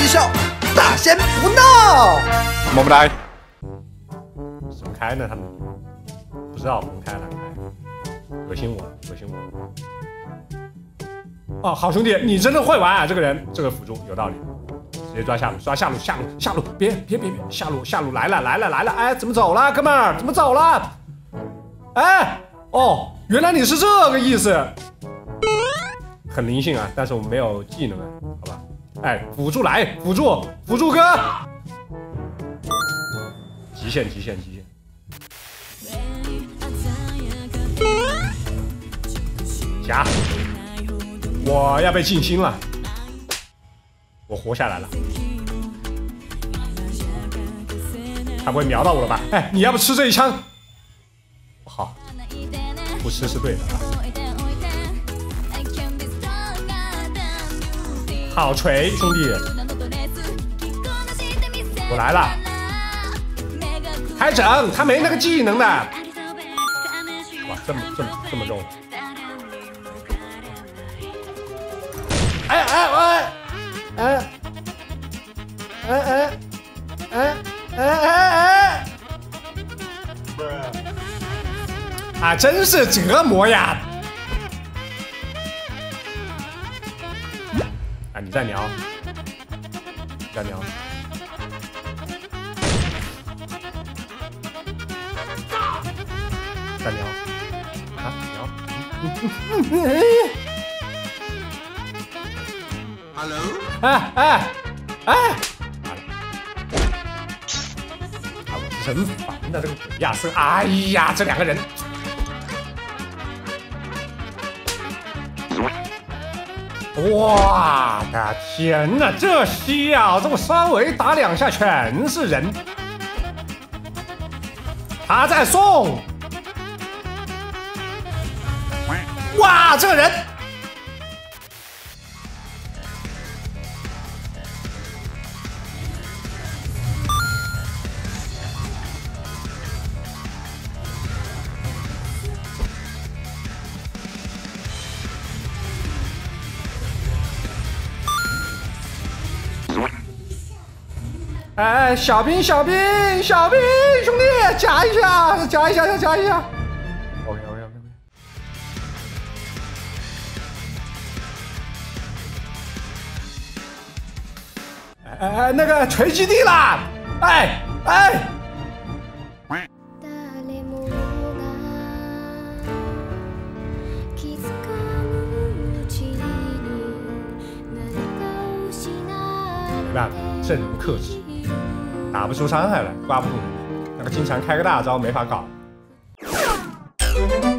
笑，大仙不闹。 么么哒。怎么开呢？他们不知道怎么开哪开，恶心我，恶心我。哦，好兄弟，你真的会玩啊！这个人，这个辅助有道理。直接抓下路，抓下路，下路，别，下路来了！哎，怎么走了，哥们儿？怎么走了？哎，哦，原来你是这个意思，很灵性啊，但是我们没有技能啊，好吧？哎，辅助来，辅助哥，极限，夹，我要被静心了。我活下来了，他不会瞄到我了吧？哎，你要不吃这一枪？好，不吃是对的啊。好锤，兄弟！我来了，开整，他没那个技能的。哇，这么重！哎！啊，真是折磨呀！啊，你再瞄，再瞄，啊，瞄！Hello， 哎！我真烦的这个鬼亚瑟！哎呀，这两个人。哇的天哪，这小子我稍微打2下全是人，他在送，哇，这个人，哎，小兵，兄弟，夹一下。OK。哎，那个锤基地啦！哎！没办法，阵容克制。打不出伤害来，刮不动人，那个经常开个大招没法搞。